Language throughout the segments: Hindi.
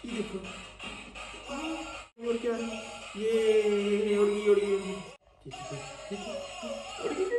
ये देखो, और क्या ये उड़ गई ठीक है, उड़ गई।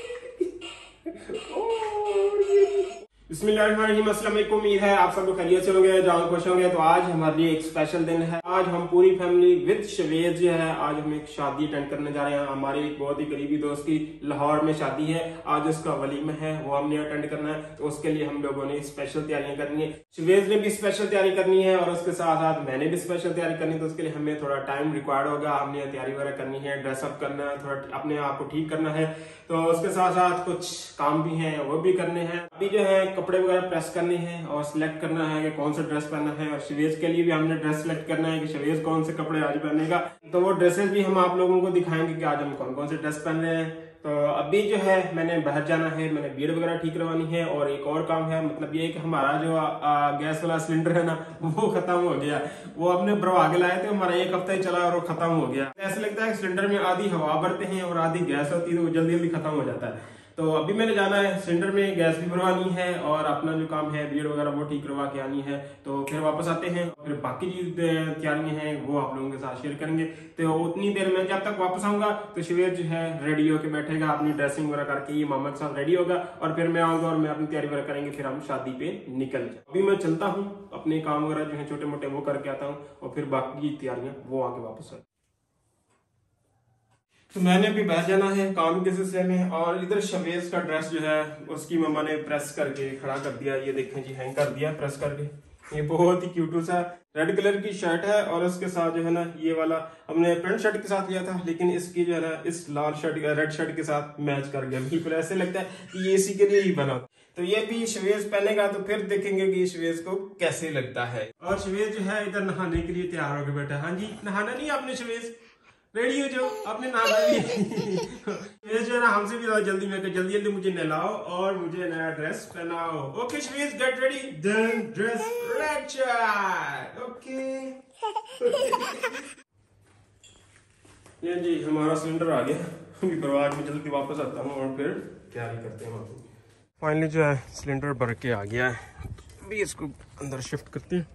बिस्मिल्लाहिर्रहमानिर्रहीम, अस्सलाम वालेकुम। उम्मीद है आप सब लोग खैरियत से होंगे, जान खुश होंगे। तो आज हमारे लिए एक स्पेशल दिन है। आज हम पूरी फैमिली विद शवेज जो है, आज हम एक शादी अटेंड करने जा रहे हैं। हमारे एक बहुत ही करीबी दोस्त की लाहौर में शादी है, आज उसका वलीमा है, वो हमने अटेंड करना है। तो उसके लिए हम लोगों ने स्पेशल तैयारियां करनी है। शवेज ने भी स्पेशल तैयारी करनी है और उसके साथ साथ मैंने भी स्पेशल तैयारी करनी है। तो उसके लिए हमें थोड़ा टाइम रिक्वायर्ड होगा। हमने तैयारी वगैरह करनी है, ड्रेसअप करना है, थोड़ा अपने आप को ठीक करना है। तो उसके साथ साथ कुछ काम भी हैं, वो भी करने हैं। अभी जो है कपड़े वगैरह प्रेस करने हैं और सिलेक्ट करना है कि कौन सा ड्रेस पहनना है। और शवेज के लिए भी हमने ड्रेस सिलेक्ट करना है कि शवेज कौन से कपड़े आज पहनेगा। तो वो ड्रेसेस भी हम आप लोगों को दिखाएंगे कि आज हम कौन कौन से ड्रेस पहन रहे हैं। तो अभी जो है मैंने बाहर जाना है, मैंने बियर्ड वगैरह ठीक करवानी है। और एक और काम है, मतलब ये कि हमारा जो गैस वाला सिलेंडर है ना, वो खत्म हो गया। वो अपने भरवा के लाए थे, हमारा एक हफ्ता ही चला और वो खत्म हो गया। ऐसा लगता है सिलेंडर में आधी हवा भरते हैं और आधी गैस होती है, तो वो जल्दी जल्दी खत्म हो जाता है। तो अभी मैंने जाना है सिलेंडर में गैस भी भरवानी है और अपना जो काम है बियर्ड वगैरह वो ठीक करवा के आनी है। तो फिर वापस आते हैं, फिर बाकी चीज तैयारियां हैं वो आप लोगों के साथ शेयर करेंगे। तो उतनी देर में जब तक वापस आऊंगा तो शवेज जो है रेडी होके बैठेगा, अपनी ड्रेसिंग वगैरह करके ये मामा के साथ रेडी होगा और फिर मैं आऊंगा और मैं अपनी तैयारी वगैरह करेंगे, फिर हम शादी पे निकल जाए। अभी मैं चलता हूँ, अपने काम वगैरह जो है छोटे मोटे वो करके आता हूँ और फिर बाकी की तैयारियां वो आके वापस आए। तो मैंने अभी बैठ जाना है काम के सिलसिले में। और इधर शवेज का ड्रेस जो है उसकी मम्मा ने प्रेस करके खड़ा कर दिया। ये देखें जी, हैंग कर दिया प्रेस करके। ये बहुत ही क्यूट सा रेड कलर की शर्ट है और उसके साथ जो है ना ये वाला हमने पेंट शर्ट के साथ लिया था, लेकिन इसकी जो है ना इस लाल शर्ट रेड शर्ट के साथ मैच कर गया। बिल्कुल ऐसे लगता है कि ये इसी के लिए ही बना। तो ये भी शवेज पहनेगा तो फिर देखेंगे कि शवेज को कैसे लगता है। और शवेज जो है इधर नहाने के लिए तैयार होकर बैठा है। हाँ जी, नहाना नहीं आपने शवेज, रेडी हो जाओ, आपने नहाना भी ये जो है ना हमसे भी ज्यादा जल्दी में, जल्दी जल्दी मुझे नहलाओ और मुझे नया ड्रेस पहनाओ। ओके शवेज, get ready, then dress lecture. Okay ये जी हमारा सिलेंडर आ गया। अभी बर्बाद में जल्दी वापस आता हूँ और फिर तैयारी करते हैं। फाइनली जो है सिलेंडर भर के आ गया है, अभी इसको अंदर शिफ्ट करते हैं।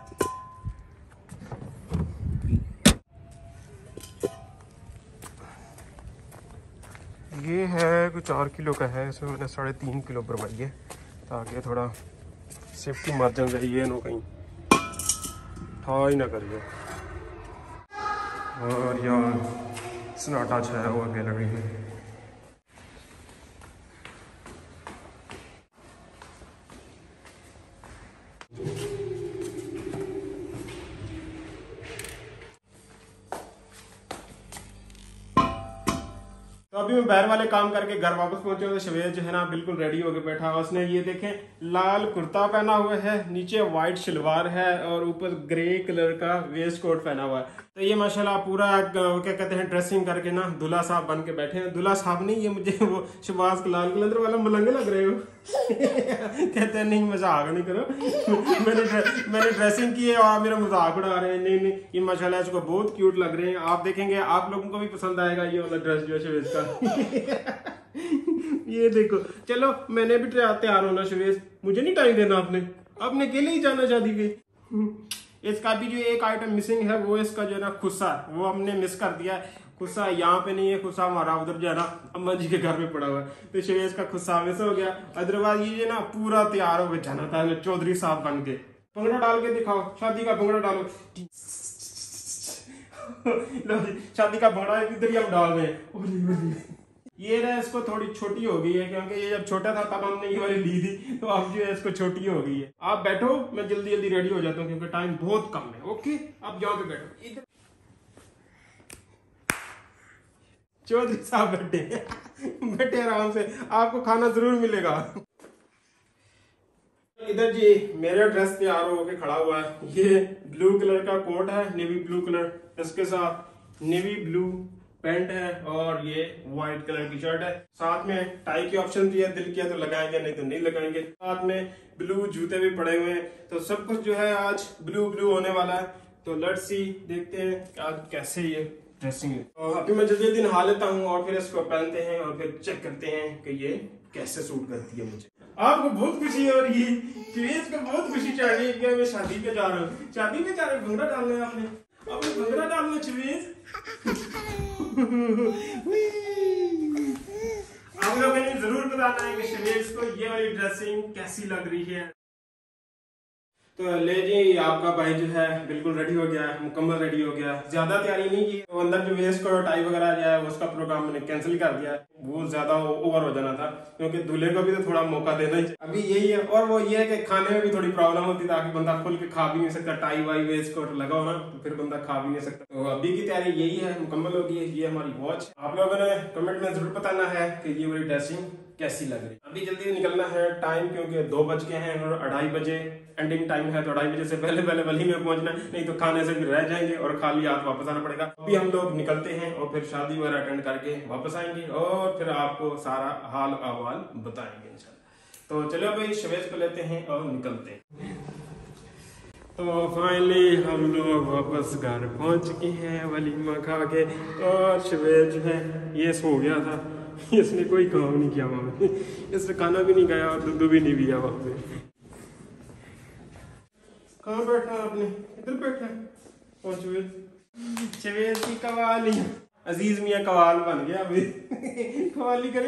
ये है कुछ 4 किलो का है, इसमें मैंने 3.5 किलो भरवाई है ताकि थोड़ा सेफ्टी मार्जिन रही नो कहीं था ही ना करिए। और यार सन्नाटा जो है वो आगे लगी है। तो अभी मैं बाहर वाले काम करके घर वापस पहुंचे तो शवेज जो है ना बिल्कुल रेडी होकर बैठा है। उसने ये देखें लाल कुर्ता पहना हुआ है, नीचे व्हाइट शलवार है और ऊपर ग्रे कलर का वेस्ट कोट पहना हुआ है। तो ये माशाल्लाह पूरा क्या कहते हैं ड्रेसिंग करके ना दूल्हा साहब बन के बैठे हैं। दूल्हा साहब नहीं, ये मुझे वो शहबाज लाल कलंदर वाला मलंगे लग रहे हो। कहते हैं नहीं मजाक नहीं करो। मैंने ड्रेसिंग की है और मेरा मजाक उड़ा रहे हैं। नहीं ये माशाल्लाह इसको बहुत क्यूट लग रहे हैं। आप देखेंगे आप लोगों को भी पसंद आएगा ये वाला ड्रेस जो है शवेज का। ये देखो, चलो मैंने भी तैयार होना शवेज, मुझे नहीं टाइम देना आपने अकेले ही जाना शादी पे। इसका भी जो एक आइटम मिसिंग है वो इसका जो है ना खुस्सा, वो हमने मिस कर दिया है। खुस्सा यहाँ पे नहीं है, खुस्सा हमारा उधर जो है ना अम्मा जी के घर पे पड़ा हुआ है। तो शवेज का खुस्सा मिस हो गया। अदरवाइज ये ना पूरा तैयार हो जाना था चौधरी साहब बन के। भंगड़ा डाल के दिखाओ, शादी का भंगड़ा डालो। शादी का भंगड़ा इधर ही हम डाल रहे हैं। ये ना इसको थोड़ी छोटी हो गई है क्योंकि ये जब छोटा था तब हमने ये वाली ली थी, तो अब जो है इसको छोटी हो गई है। आप बैठो, मैं जल्दी जल्दी रेडी हो जाता हूँ क्योंकि टाइम बहुत कम है। ओके आप जाओ पे बैठो, इधर चौधरी साहब बैठे बैठे आराम से, आपको खाना जरूर मिलेगा। इधर जी मेरा ड्रेस तैयार होके खड़ा हुआ है। ये ब्लू कलर का कोट है, नेवी ब्लू कलर, इसके साथ नेवी ब्लू पैंट है और ये व्हाइट कलर की शर्ट है। साथ में टाई की ऑप्शन भी है, दिल किया तो लगाएंगे नहीं तो नहीं लगाएंगे। साथ में ब्लू जूते भी पड़े हुए हैं। तो सब कुछ जो है आज ब्लू होने वाला है। तो लेट्स सी, देखते हैं आज कैसे ये ड्रेसिंग है। और अभी मैं जल्दी नहा लेता हूँ और फिर इसको पहनते हैं और फिर चेक करते हैं कि ये कैसे सूट करती है मुझे। आपको बहुत खुशी हो रही है, शवेज को बहुत खुशी चढ़ रही है कि मैं शादी पे जा रहा हूँ। शादी पे जा रहे, भंगड़ा डालना है आपने, आपने भंगड़ा डालना शवेज। आप लोगों ने जरूर बताना है कि शवेज को ये वाली ड्रेसिंग कैसी लग रही है। तो ले जी, आपका भाई जो है बिल्कुल रेडी हो गया है, मुकम्मल रेडी हो गया। ज्यादा तैयारी नहीं की, तो अंदर जो वेस्ट को टाई वगैरह जो है उसका प्रोग्राम मैंने कैंसिल कर दिया। वो ज्यादा ओवर हो जाना था, क्योंकि दूल्हे को भी तो थोड़ा मौका देना ही। अभी यही है, और वो ये है कि खाने में भी थोड़ी प्रॉब्लम होती, ताकि बंदा खुल के खा भी नहीं सकता। टाई वाई वेस्ट कोट लगा हो ना, तो फिर बंदा खा भी नहीं सकता। तो अभी की तैयारी यही है, मुकम्मल होगी। ये हमारी वॉच। आप लोगों ने कमेंट में जरूर बताना है कि ये वाली ड्रेसिंग कैसी लग रही है। अभी जल्दी निकलना है टाइम, क्योंकि 2 बज गए हैं और 2:30 बजे एंडिंग टाइम है। तो 2:30 बजे से पहले पहले वली में पहुंचना, नहीं तो खाने से भी रह जाएंगे और खाली हाथ वापस आना पड़ेगा। अभी हम लोग निकलते हैं और फिर शादी वगैरह अटेंड करके वापस आएंगे और फिर आपको सारा हाल अहवाल बताएंगे इंशाल्लाह। तो चलो भाई, शवेज को लेते हैं और निकलते हैं। तो फाइनली हम लोग वापस घर पहुंच चुके हैं वलीमा खा के। और शवेज है ये सो गया था, इसने कोई काम नहीं किया वहां पे, इसने खाना भी नहीं खाया और दूध भी नहीं पिया वहां पे। कहाँ बैठना है आपने? इधर बैठना है। और शवेज की कवाली, अजीज मियाँ कवाल बन गया अभी। कवाली करे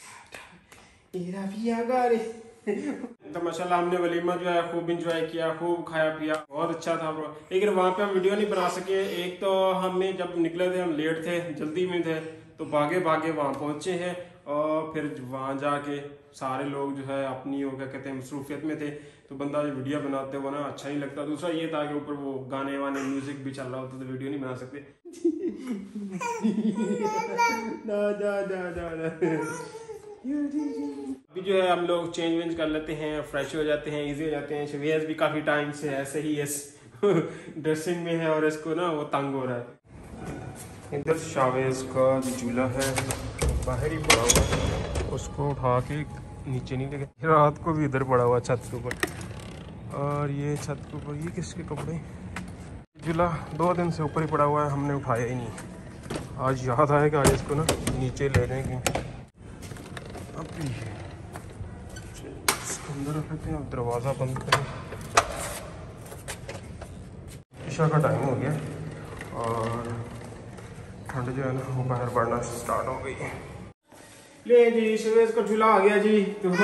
तो माशाल्लाह हमने वलीमा जो है खूब इंजॉय किया, खूब खाया पिया, बहुत अच्छा था ब्रो। लेकिन वहाँ पे हम वीडियो नहीं बना सके। एक तो हमें जब निकले थे हम लेट थे, जल्दी में थे, तो भागे भागे वहाँ पहुंचे हैं और फिर वहाँ जाके सारे लोग जो है अपनी क्या कहते हैं मसरूफियत में थे, तो बंदा जो वीडियो बनाते हुआ ना अच्छा नहीं लगता। दूसरा ये था कि ऊपर वो गाने वाने म्यूजिक भी चल रहा होता, तो वीडियो नहीं बना सकते। अभी जो है हम लोग चेंज वेंज कर लेते हैं, फ्रेश हो जाते हैं, इजी हो जाते हैं। शवेज भी काफी टाइम से ऐसे ही इस ड्रेसिंग में है और इसको ना वो तंग हो रहा है। इधर शावेज का जो झूला है बाहर ही पड़ा हुआ है, उसको उठा के नीचे नहीं लगे। रात को भी इधर पड़ा हुआ छत के ऊपर। और ये छत के ऊपर ये किसके कपड़े, झूला 2 दिन से ऊपर ही पड़ा हुआ है, हमने उठाया ही नहीं। आज याद आया कि आज इसको ना नीचे ले लेंगे। अभी इसके अंदर रखते हैं, दरवाज़ा बंद करें। ईशा का टाइम हो गया और ठंड जो है ना वो बाहर बढ़ना स्टार्ट हो गई। ले जी, शवेज का झूला आ गया जी। तो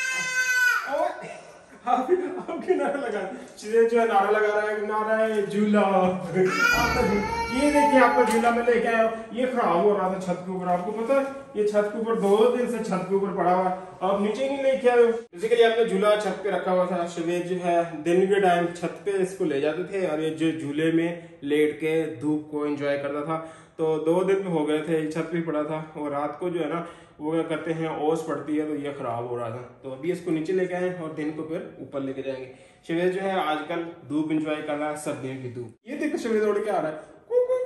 आपके नारा लगा, शवेज जो है नारा लगा रहा है, नारा है झूला। ये देखिए आपका झूला मैं लेके आया, ये खराब हो रहा था छत के ऊपर। आपको पता है ये छत के ऊपर 2 दिन से छत के ऊपर पड़ा हुआ, आप नीचे नहीं लेके आए हो। बेसिकली आपने झूला छत पे रखा हुआ था। शवेज जो है दिन के टाइम छत पे इसको ले जाते थे और ये जो झूले में लेट के धूप को एंजॉय करता था। तो 2 दिन हो गए थे छत पे पड़ा था, और रात को जो है ना वो क्या करते हैं ओस पड़ती है, तो ये खराब हो रहा था। तो अभी इसको नीचे लेके आए और दिन को फिर ऊपर लेके जाएंगे। शवेज जो है आजकल धूप एंजॉय कर रहा है, सर्दियों की धूप। ये देखो शवेज उड़ के आ रहा है।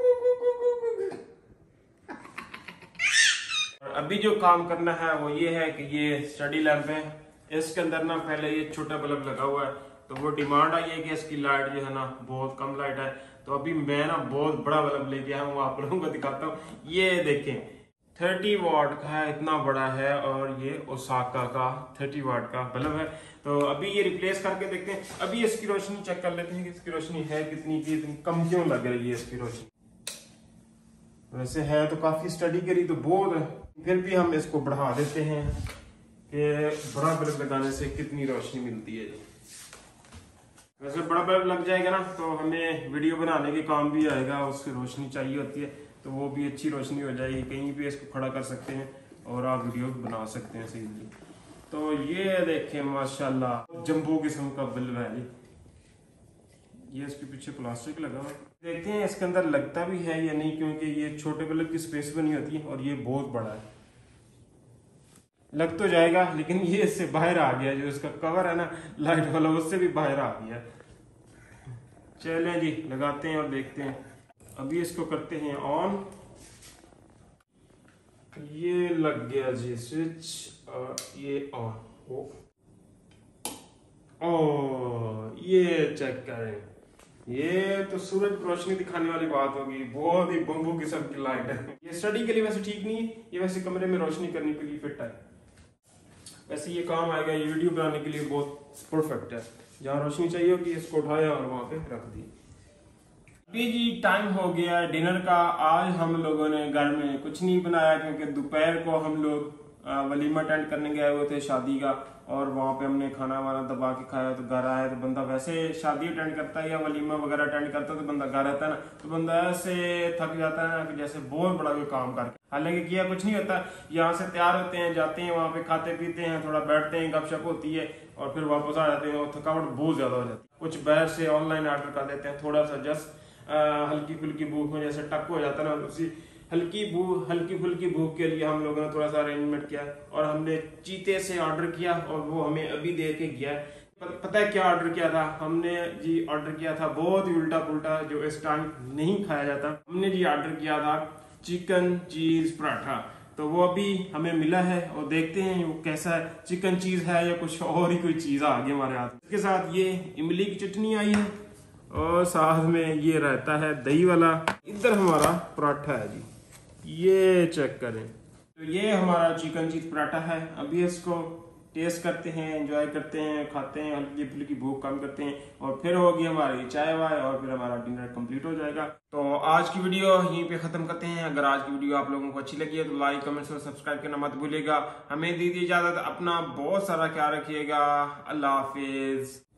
अभी जो काम करना है वो ये है कि ये स्टडी लैंप है, इसके अंदर ना पहले ये छोटा बल्ब लगा हुआ है, तो वो डिमांड आई है कि इसकी लाइट जो है ना बहुत कम लाइट है। तो अभी मैं ना बहुत बड़ा बल्ब लेके आया हूँ, आप लोगों को दिखाता हूँ। ये देखें 30 वाट का है, इतना बड़ा है, और ये ओसाका का 30 वाट का बल्ब है। तो अभी ये रिप्लेस करके देखते हैं। अभी इसकी रोशनी चेक कर लेते हैं कि इसकी रोशनी है कितनी की, इतनी कम क्यों लग रही है इसकी रोशनी। वैसे है तो काफी, स्टडी करी तो बहुत है, फिर भी हम इसको बढ़ा देते हैं कि बड़ा बल्ब लगाने से कितनी रोशनी मिलती है। वैसे बड़ा बल्ब लग जाएगा ना तो हमें वीडियो बनाने के काम भी आएगा, उसकी रोशनी चाहिए होती है, तो वो भी अच्छी रोशनी हो जाएगी। कहीं भी इसको खड़ा कर सकते हैं और आप वीडियो बना सकते हैं सही। तो ये देखें माशाल्लाह जंबो किस्म का बल्ब है। ये इसके पीछे प्लास्टिक लगा हुआ, देखते हैं इसके अंदर लगता भी है या नहीं, क्योंकि ये छोटे बल्ब की स्पेस बनी होती है और ये बहुत बड़ा है। लग तो जाएगा, लेकिन ये इससे बाहर आ गया, जो इसका कवर है ना लाइट वाला, उससे भी बाहर आ गया। चलें जी, लगाते हैं और देखते हैं। अभी इसको करते हैं ऑन। ये लग गया जी स्विच, और ये ऑन। ओ ये चेक करें, ये तो सूरज की रोशनी दिखाने वाली बात होगी। बहुत ही बम्बू किस्म की लाइट है। ये स्टडी के लिए वैसे ठीक नहीं है, ये वैसे कमरे में रोशनी करने के लिए फिट है। वैसे ये काम आएगा, ये वीडियो बनाने के लिए बहुत परफेक्ट है। जहाँ रोशनी चाहिए होगी इसको उठाया और वहाँ पे रख दी। अभी जी टाइम हो गया है डिनर का। आज हम लोगों ने घर में कुछ नहीं बनाया क्योंकि दोपहर को हम लोग वलीमा अटेंड करने गए हुए थे शादी का, और वहाँ पे हमने खाना वाना दबा के खाया। तो घर आया तो बंदा वैसे शादी अटेंड करता है या वलीमा वगैरह अटेंड करता है तो बंदा घर आता है ना, तो बंदा ऐसे थक जाता है ना कि जैसे बहुत बड़ा कोई काम करके। हालांकि किया कुछ नहीं होता, यहाँ से तैयार होते हैं, जाते हैं वहाँ पे, खाते पीते हैं, थोड़ा बैठते हैं, गपशप होती है और फिर वापस आ जाते हैं और थकावट बहुत ज्यादा हो जाती है। कुछ बाहर से ऑनलाइन ऑर्डर कर देते हैं, थोड़ा सा जस्ट हल्की फुल्की भूख में जैसे टक हो जाता है ना, उसी हल्की फुल्की भूख के लिए हम लोगों ने थोड़ा सा अरेंजमेंट किया और हमने चीते से ऑर्डर किया और वो हमें अभी दे के गया है। पता है क्या ऑर्डर किया था हमने जी? ऑर्डर किया था बहुत ही उल्टा पुल्टा, जो इस टाइम नहीं खाया जाता। हमने जी ऑर्डर किया था चिकन चीज पराठा। तो वो अभी हमें मिला है और देखते हैं वो कैसा है, चिकन चीज है या कुछ और ही कोई चीज आ गई हमारे हाथ। इसके साथ ये इमली की चटनी आई है और साथ में ये रहता है दही वाला। इधर हमारा पराठा है जी, ये चेक करें। तो ये हमारा चिकन चीज पराठा है। अभी इसको टेस्ट करते हैं, एंजॉय करते हैं, खाते हैं, हल्की फुल्की भूख कम करते हैं और फिर होगी हमारी चाय वाय और फिर हमारा डिनर कंप्लीट हो जाएगा। तो आज की वीडियो यहीं पे खत्म करते हैं। अगर आज की वीडियो आप लोगों को अच्छी लगी है तो लाइक कमेंट्स और सब्सक्राइब करना मत भूलिएगा। हमें दीजिए इजाजत, अपना बहुत सारा ख्याल रखिएगा। अल्लाह हाफिज।